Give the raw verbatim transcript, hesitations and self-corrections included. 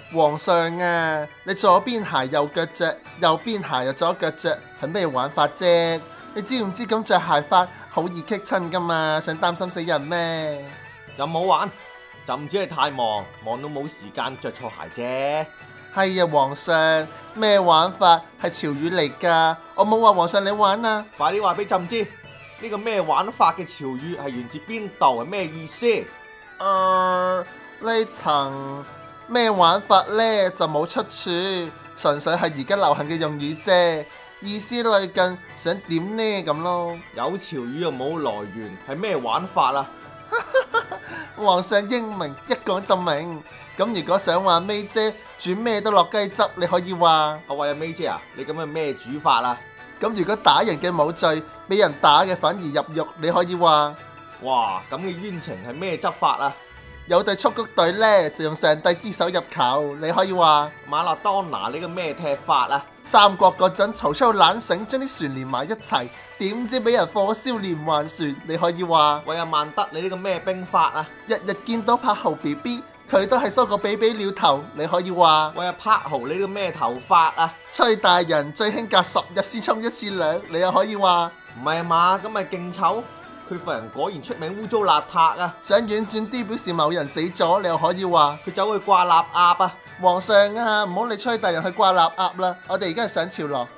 皇上啊，你左邊鞋右腳着，右邊鞋又左腳着，係咩玩法啫？你知唔知咁着鞋法好易棘親噶嘛？想擔心死人咩？ 又冇玩，就唔知你太忙，忙到冇時間着錯鞋啫。 係啊，皇上，咩玩法係潮語嚟噶？我冇話皇上你玩啊！ 快啲話俾朕知，呢個咩玩法嘅潮語係源自邊度，係咩意思？ 誒、呃，呢層咩玩法呢？就冇出處，純粹係而家流行嘅用語啫，意思類近想點呢咁咯。 有潮語又冇來源，係咩玩法啊？ 皇上英明，一講就明。咁如果想話妹姐煮咩都落雞汁，你可以話。 我話阿 May 姐啊，你咁樣咩煮法啊？ 咁如果打人嘅冇罪，俾人打嘅反而入獄，你可以話。 哇，咁嘅冤情係咩執法啊？ 有隊速谷隊呢，就用上帝之手入球，你可以話。 馬勒當拿呢個咩踢法啊？ 三國嗰陣，曹操懶醒將啲船連埋一齊，點知俾人火燒連環船，你可以話。 喂阿萬德，你呢個咩兵法啊？ 日日見到柏豪 B B，佢都係梳個比比鳥頭，你可以話。 喂阿柏豪，你呢個咩頭髮啊？ 崔大人最興隔十日先沖一次涼，你又可以話。 唔係啊嘛，咁咪勁醜。佢份人果然出名污糟邋遢啊！ 想婉轉啲表示某人死咗，你又可以話。 佢走去掛臘鴨啊！ 皇上啊，唔好理崔大人去掛臘鴨啦，我哋而家係上朝咯。